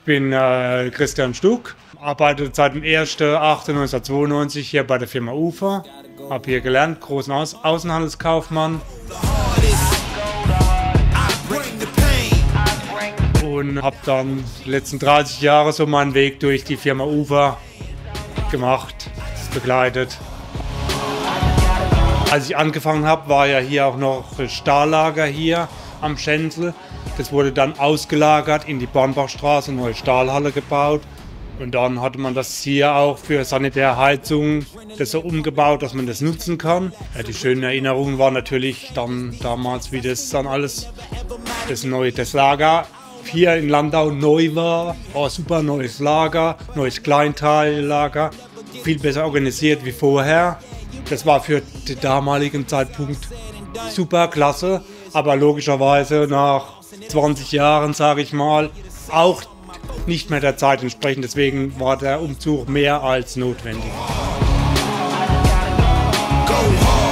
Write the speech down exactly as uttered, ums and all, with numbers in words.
bin äh, Christian Stuck, arbeite seit dem ersten achten neunzehnhundertzweiundneunzig hier bei der Firma Ufer. Habe hier gelernt, großen Au Außenhandelskaufmann. Und habe dann die letzten dreißig Jahre so meinen Weg durch die Firma Ufer gemacht, begleitet. Als ich angefangen habe, war ja hier auch noch Stahllager hier am Schänzel. Das wurde dann ausgelagert in die Bornbachstraße, neue Stahlhalle gebaut. Und dann hatte man das hier auch für Sanitärheizung das so umgebaut, dass man das nutzen kann. Ja, die schönen Erinnerungen waren natürlich dann damals, wie das dann alles, das neue das Lager hier in Landau neu war. Oh, super neues Lager, neues Kleinteillager, viel besser organisiert wie vorher. Das war für den damaligen Zeitpunkt super klasse, aber logischerweise nach zwanzig Jahren, sage ich mal, auch nicht mehr der Zeit entsprechend. Deswegen war der Umzug mehr als notwendig. Go hard.